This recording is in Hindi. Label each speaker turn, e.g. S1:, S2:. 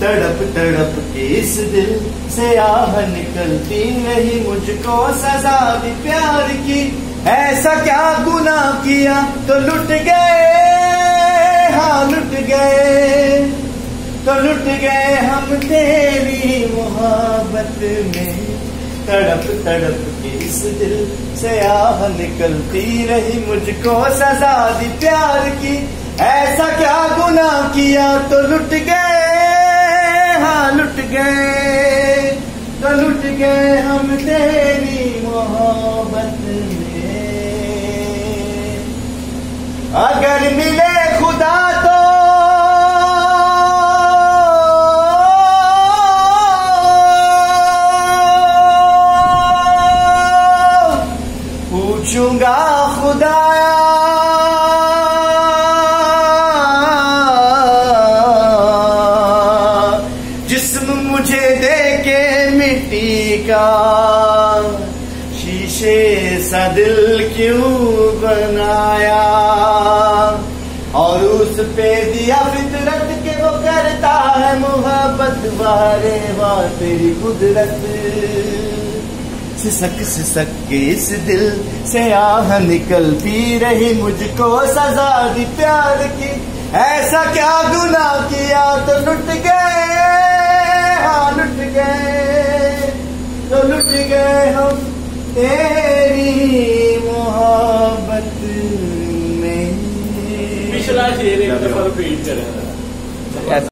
S1: तड़प तड़प के इस दिल से आह निकलती नहीं, मुझको सजा दी प्यार की। ऐसा क्या गुनाह किया तो लुट गए, हाँ लुट गए, तो लुट गए हम तेरी मोहब्बत में। तड़प तड़प के इस दिल से आह निकलती रही, मुझको सजा दी प्यार की। ऐसा क्या गुनाह किया तो लुट गए, हाँ लुट गए, तो लुट गए हम तेरी मोहब्बत में। अगर मिले खुदा तो पूछूंगा खुदाया, जिस्म मुझे दे के मिट्टी का, शीशे सा दिल क्यों बनाया। और उस पे दिया फितरत के वो करता है मोहब्बत, वारे वाह तेरी कुदरत। सिसक सिसक के इस दिल से आह निकलती रही, मुझको सजा दी प्यार की। ऐसा क्या गुनाह किया तो लुट गए, हाँ लुट गए, तो लुट गए हम तेरी मोहब्बत में।
S2: पिछला शेर एक दफा रिपीट करें।